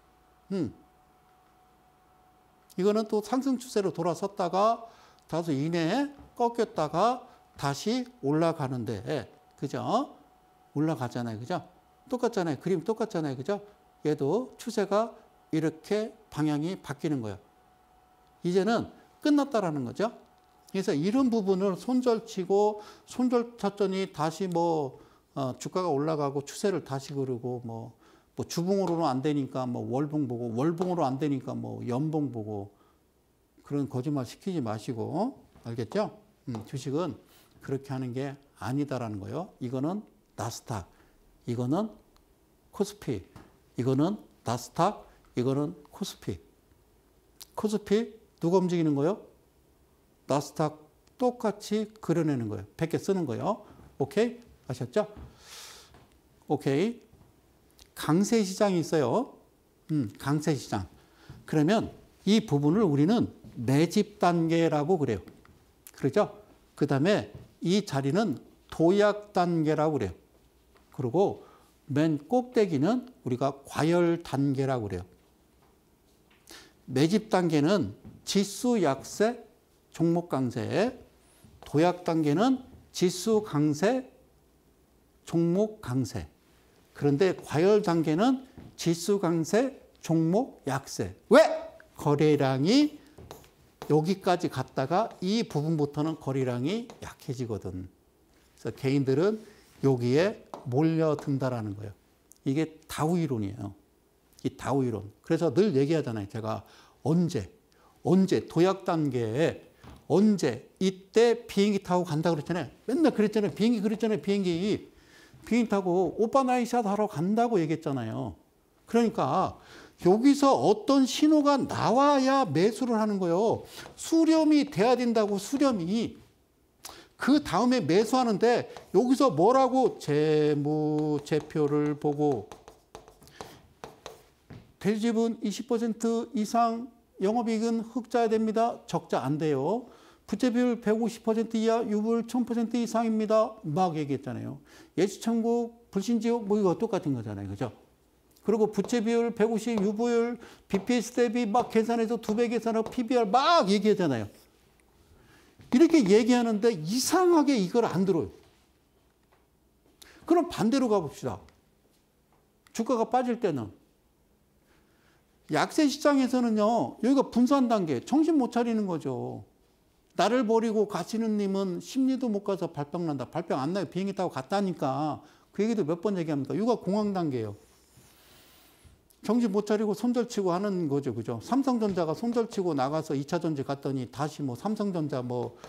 이거는 또 상승 추세로 돌아섰다가 다소 이내에 꺾였다가 다시 올라가는데, 그죠? 올라가잖아요. 그죠? 똑같잖아요. 그림 똑같잖아요. 그죠? 얘도 추세가 이렇게 방향이 바뀌는 거예요. 이제는 끝났다라는 거죠. 그래서 이런 부분을 손절치고 손절 쳤더니 다시 주가가 올라가고 추세를 다시 그르고 뭐 주봉으로는 안 되니까 월봉 보고 월봉으로 안 되니까 연봉 보고 그런 거짓말 시키지 마시고 알겠죠? 주식은 그렇게 하는 게 아니다라는 거예요. 이거는 나스닥, 이거는 코스피, 이거는 나스닥, 이거는 코스피. 코스피 누가 움직이는 거예요? 나스닥 똑같이 그려내는 거예요. 100개 쓰는 거예요. 오케이? 아셨죠? 오케이. 강세 시장이 있어요. 강세 시장. 그러면 이 부분을 우리는 매집 단계라고 그래요. 그렇죠? 그 다음에 이 자리는 도약 단계라고 그래요. 그리고 맨 꼭대기는 우리가 과열 단계라고 그래요. 매집 단계는 지수 약세, 종목 강세. 도약 단계는 지수 강세, 종목 강세. 그런데 과열 단계는 지수 강세, 종목 약세. 왜? 거래량이 여기까지 갔다가 이 부분부터는 거래량이 약해지거든. 그래서 개인들은 여기에 몰려든다라는 거예요. 이게 다우 이론이에요. 이 다우 이론. 그래서 늘 얘기하잖아요. 제가 언제 도약 단계에 언제 이때 비행기 타고 간다 그랬잖아요. 맨날 그랬잖아요. 비행기 타고 오빠 나이샷 하러 간다고 얘기했잖아요. 그러니까 여기서 어떤 신호가 나와야 매수를 하는 거예요. 수렴이 돼야 된다고, 수렴이. 그 다음에 매수하는데 여기서 뭐라고? 재무제표를 보고 대지분 20% 이상, 영업이익은 흑자야 됩니다. 적자 안 돼요. 부채비율 150% 이하, 유불 1000% 이상입니다. 막 얘기했잖아요. 예수천국, 불신지옥 이거 똑같은 거잖아요. 그죠? 그리고 부채비율 150, 유보율, BPS 대비 막 계산해서 2배 계산하고 PBR 막 얘기하잖아요. 이렇게 얘기하는데 이상하게 이걸 안 들어요. 그럼 반대로 가봅시다. 주가가 빠질 때는. 약세 시장에서는요, 여기가 분산 단계, 정신 못 차리는 거죠. 나를 버리고 가시는 님은 심리도 못 가서 발병 난다. 발병 안 나요. 비행기 타고 갔다니까. 그 얘기도 몇 번 얘기합니다. 이거 공황 단계예요. 정신 못 차리고 손절치고 하는 거죠. 그죠? 삼성전자가 손절치고 나가서 2차 전지 갔더니 다시 삼성전자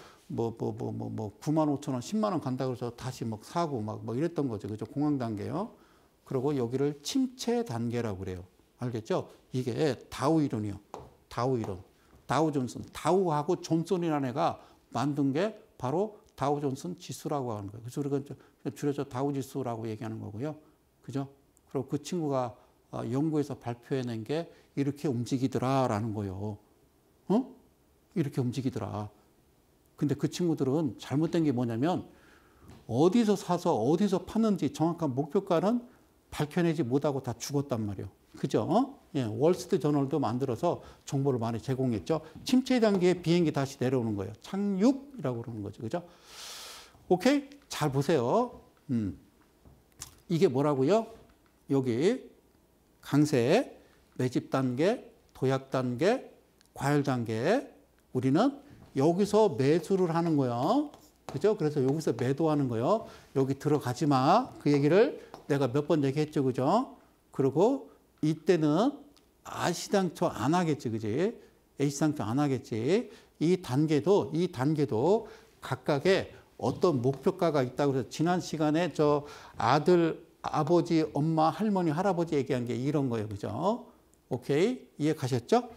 95,000원, 10만 원 간다 그래서 다시 사고 이랬던 거죠. 그죠? 공황 단계요. 그리고 여기를 침체 단계라고 그래요. 알겠죠? 이게 다우 이론이요. 다우 이론. 다우 존슨. 다우하고 존슨이라는 애가 만든 게 바로 다우 존슨 지수라고 하는 거예요. 그래서 우리가 줄여서 다우 지수라고 얘기하는 거고요. 그죠? 그리고 그 친구가 연구에서 발표해낸 게 이렇게 움직이더라라는 거예요. 이렇게 움직이더라. 근데 그 친구들은 잘못된 게 뭐냐면 어디서 사서 어디서 파는지 정확한 목표가는 밝혀내지 못하고 다 죽었단 말이에요. 그죠? 예, 월스트리트 저널도 만들어서 정보를 많이 제공했죠. 침체 단계에 비행기 다시 내려오는 거예요. 착륙이라고 그러는 거죠. 그죠? 오케이? 잘 보세요. 이게 뭐라고요? 여기 강세, 매집 단계, 도약 단계, 과열 단계. 우리는 여기서 매수를 하는 거예요. 그죠? 그래서 여기서 매도하는 거예요. 여기 들어가지 마. 그 얘기를 내가 몇 번 얘기했죠. 그죠? 그리고 이때는 A시장초 안 하겠지. 그지? A시장초 안 하겠지. 이 단계도 각각의 어떤 목표가가 있다고 해서 지난 시간에 저 아들, 아버지, 엄마, 할머니, 할아버지 얘기한 게 이런 거예요. 그죠? 오케이? 이해 가셨죠?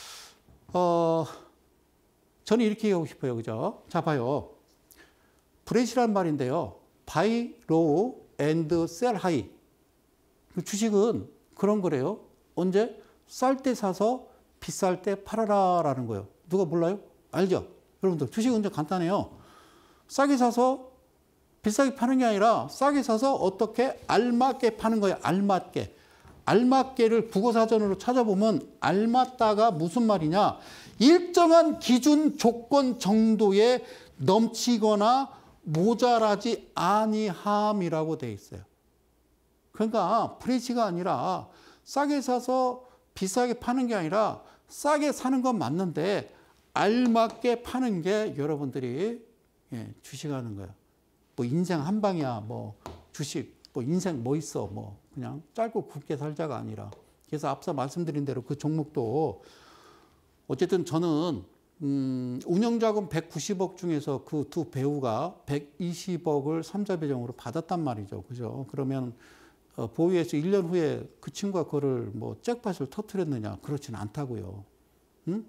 저는 이렇게 얘기하고 싶어요. 그죠? 자, 봐요. 브렛이란 말인데요. buy low and sell high. 주식은 그런 거래요. 언제? 쌀 때 사서 비쌀 때 팔아라라는 거예요. 누가 몰라요? 알죠? 여러분들 주식은 좀 간단해요. 싸게 사서 비싸게 파는 게 아니라 싸게 사서 어떻게 알맞게 파는 거예요. 알맞게. 알맞게를 국어사전으로 찾아보면 알맞다가 무슨 말이냐. 일정한 기준 조건 정도에 넘치거나 모자라지 아니함이라고 돼 있어요. 그러니까 브레시가 아니라 싸게 사서 비싸게 파는 게 아니라 싸게 사는 건 맞는데 알맞게 파는 게 여러분들이 주식하는 거예요. 뭐 인생 한 방이야. 뭐 주식 뭐 인생 뭐 있어. 뭐 그냥 짧고 굵게 살자가 아니라. 그래서 앞서 말씀드린 대로 그 종목도 어쨌든 저는 운영자금 190억 중에서 그 두 배우가 120억을 삼자배정으로 받았단 말이죠. 그죠? 그러면 보유해서 1년 후에 그 친구가 그거를 뭐 잭팟을 터뜨렸느냐? 그렇지는 않다고요. 응?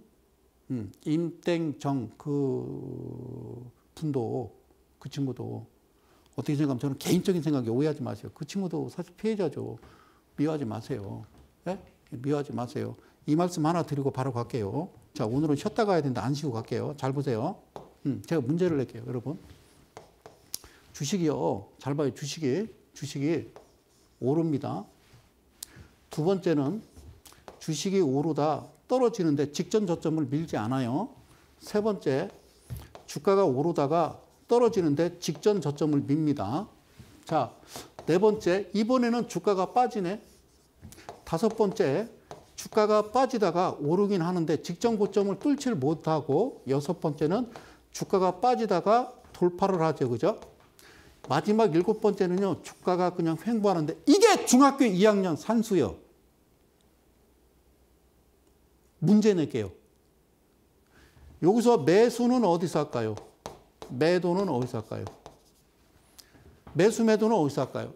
임땡정 그 분도 그 친구도 어떻게 생각하면 저는 개인적인 생각에 오해하지 마세요. 그 친구도 사실 피해자죠. 미워하지 마세요. 네? 미워하지 마세요. 이 말씀 하나 드리고 바로 갈게요. 자, 오늘은 쉬었다 가야 되는데 안 쉬고 갈게요. 잘 보세요. 제가 문제를 낼게요, 여러분. 주식이요. 잘 봐요. 주식이 오릅니다. 두 번째는 주식이 오르다 떨어지는데 직전 저점을 밀지 않아요. 세 번째, 주가가 오르다가 떨어지는데 직전 저점을 밉니다. 자, 네 번째, 이번에는 주가가 빠지네. 다섯 번째, 주가가 빠지다가 오르긴 하는데 직전 고점을 뚫지를 못하고, 여섯 번째는 주가가 빠지다가 돌파를 하죠. 그죠? 마지막 일곱 번째는요, 주가가 그냥 횡보하는데, 이게 중학교 2학년 산수요. 문제 낼게요. 여기서 매수는 어디서 할까요? 매도는 어디서 할까요? 매수, 매도는 어디서 할까요?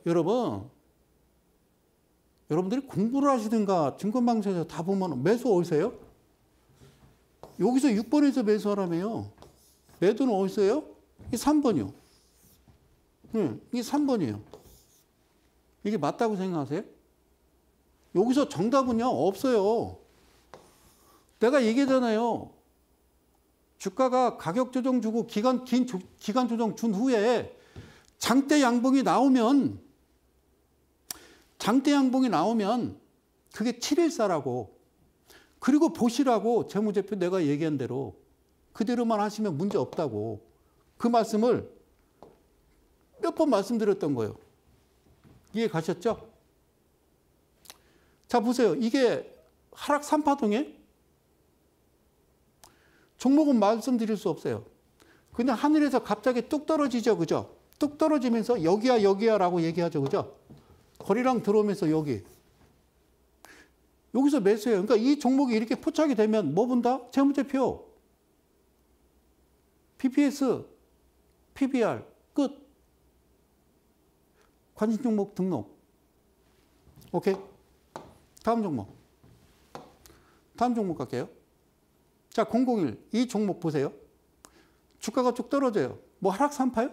여러분들이 공부를 하시든가 증권방송에서 다 보면 매수 어디서 해요? 여기서 6번에서 매수하라며요. 매도는 어디서 해요? 이게 3번이요. 이게 3번이에요. 이게 맞다고 생각하세요? 여기서 정답은요, 없어요. 내가 얘기하잖아요. 주가가 가격 조정 주고 기간 조정 준 후에 장대 양봉이 나오면 그게 714라고. 그리고 보시라고 재무제표 내가 얘기한 대로 그대로만 하시면 문제 없다고. 그 말씀을 몇 번 말씀드렸던 거예요. 이해 가셨죠? 자, 보세요. 이게 하락 3파동에 종목은 말씀드릴 수 없어요. 그냥 하늘에서 갑자기 뚝 떨어지죠. 그죠? 뚝 떨어지면서 여기야 라고 얘기하죠. 그죠? 거리랑 들어오면서 여기서 매수해요. 그러니까 이 종목이 이렇게 포착이 되면 뭐 본다? 재무제표. PPS, PBR, 끝. 관심 종목 등록. 오케이? 다음 종목 갈게요. 자, 001. 이 종목 보세요. 주가가 쭉 떨어져요. 뭐 하락 3파요?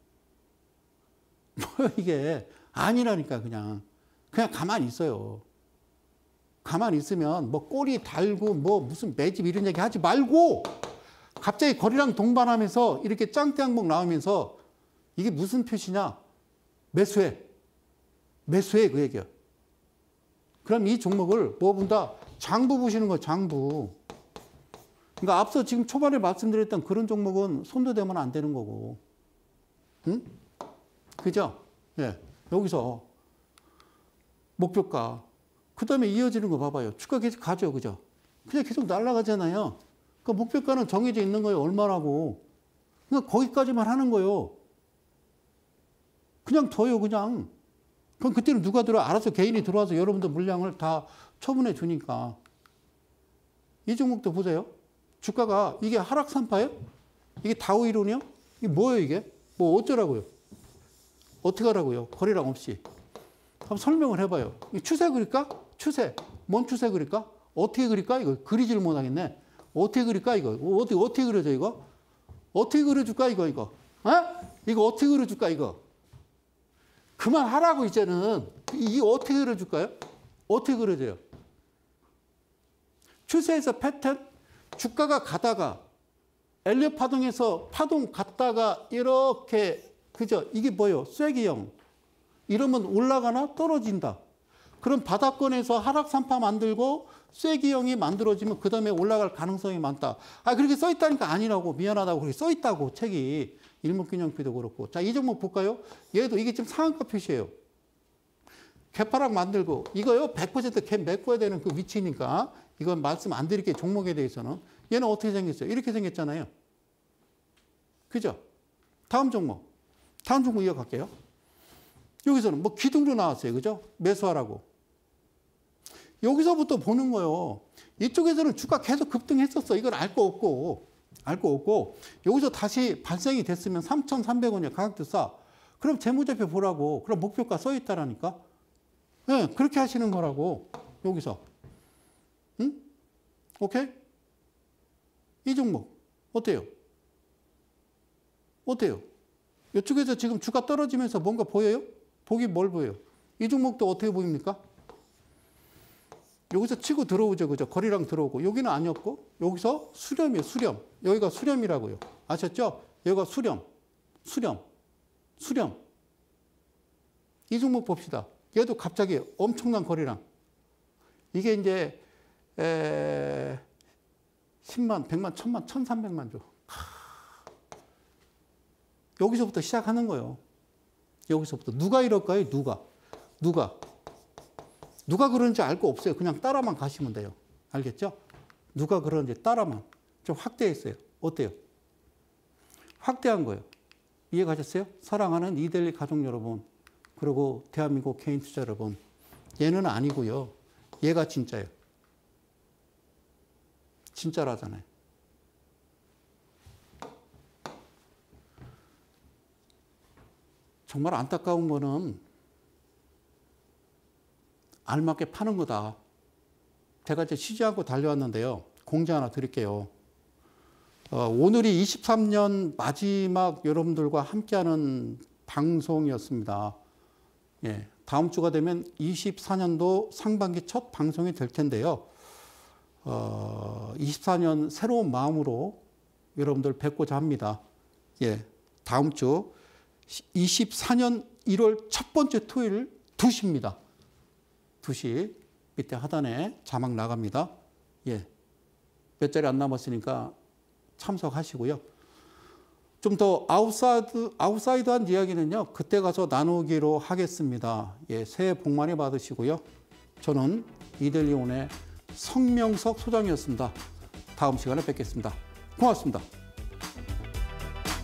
뭐 이게 아니라니까. 그냥 가만히 있어요. 가만히 있으면 뭐 꼬리 달고 뭐 무슨 매집 이런 얘기 하지 말고 갑자기 거리랑 동반하면서 이렇게 짱대 항목 나오면서 이게 무슨 표시냐? 매수해. 매수해 그 얘기야. 그럼 이 종목을 뭐 본다? 장부 보시는 거야, 장부. 그러니까 앞서 지금 초반에 말씀드렸던 그런 종목은 손도 대면 안 되는 거고. 응? 그죠? 예. 여기서 목표가. 그 다음에 이어지는 거 봐봐요. 주가 계속 가죠. 그죠? 그냥 계속 날아가잖아요. 그 목표가는 정해져 있는 거예요. 얼마라고. 그러니까 거기까지만 하는 거예요. 그냥 둬요, 그냥. 그럼 그때는 누가 알아서 개인이 들어와서 여러분들 물량을 다 처분해 주니까. 이 종목도 보세요. 주가가 이게 하락산파예요? 이게 다우이론이요? 이게 뭐예요, 이게? 뭐 어쩌라고요? 어떻게 하라고요? 거래량 없이. 한번 설명을 해봐요. 추세 그릴까? 추세. 뭔 추세 그릴까? 어떻게 그릴까? 이거 그리지를 못하겠네. 어떻게 그릴까? 이거. 어떻게 그려져, 이거? 어떻게 그려줄까? 이거. 어? 이거 어떻게 그려줄까? 이거. 그만하라고, 이제는. 이게 어떻게 그려줄까요? 어떻게 그려져요? 추세에서 패턴? 주가가 가다가, 엘리엇 파동에서 파동 갔다가, 이렇게, 그죠? 이게 뭐예요? 쐐기형. 이러면 올라가나 떨어진다. 그럼 바닥권에서 하락산파 만들고 쐐기형이 만들어지면 그 다음에 올라갈 가능성이 많다. 아, 그렇게 써있다니까 아니라고. 미안하다고. 그렇게 써있다고, 책이. 일목균형표도 그렇고. 자, 이 종목 볼까요? 얘도 이게 지금 상한가 표시예요. 개파락 만들고. 이거요, 100% 갭 메꿔야 되는 그 위치니까. 이건 말씀 안 드릴게요. 종목에 대해서는. 얘는 어떻게 생겼어요? 이렇게 생겼잖아요. 그죠? 다음 종목. 다음 종목 이어갈게요. 여기서는 뭐 기둥으로 나왔어요. 그죠? 매수하라고. 여기서부터 보는 거예요. 이쪽에서는 주가 계속 급등했었어. 이걸 알 거 없고. 여기서 다시 발생이 됐으면 3,300원이야. 가격도 싸. 그럼 재무제표 보라고. 그럼 목표가 써 있다라니까. 네, 그렇게 하시는 거라고. 여기서. 응? 오케이? 이 종목. 어때요? 어때요? 이쪽에서 지금 주가 떨어지면서 뭔가 보여요? 보기 뭘 보여요? 이 종목도 어떻게 보입니까? 여기서 치고 들어오죠. 그죠? 거리랑 들어오고. 여기는 아니었고, 여기서 수렴이에요. 수렴. 여기가 수렴이라고요. 아셨죠? 여기가 수렴. 이 종목 봅시다. 얘도 갑자기 엄청난 거리랑. 이게 이제 10만, 100만, 1000만, 1300만 조. 여기서부터 시작하는 거예요. 여기서부터. 누가 이럴까요? 누가 그런지 알 거 없어요. 그냥 따라만 가시면 돼요. 알겠죠? 누가 그런지 따라만. 좀 확대했어요. 어때요? 확대한 거예요. 이해가셨어요? 사랑하는 이데일리 가족 여러분. 그리고 대한민국 개인 투자 여러분. 얘는 아니고요. 얘가 진짜예요. 진짜라잖아요. 정말 안타까운 거는 알맞게 파는 거다. 제가 이제 쉬지 않고 달려왔는데요. 공지 하나 드릴게요. 오늘이 23년 마지막 여러분들과 함께하는 방송이었습니다. 예, 다음 주가 되면 24년도 상반기 첫 방송이 될 텐데요. 24년 새로운 마음으로 여러분들 뵙고자 합니다. 예, 다음 주 24년 1월 첫 번째 토요일 2시입니다. 2시 밑에 하단에 자막 나갑니다. 예, 몇 자리 안 남았으니까 참석하시고요. 좀 더 아웃사이드한 이야기는요, 그때 가서 나누기로 하겠습니다. 예, 새해 복 많이 받으시고요. 저는 이데일리온의 성명석 소장이었습니다. 다음 시간에 뵙겠습니다. 고맙습니다.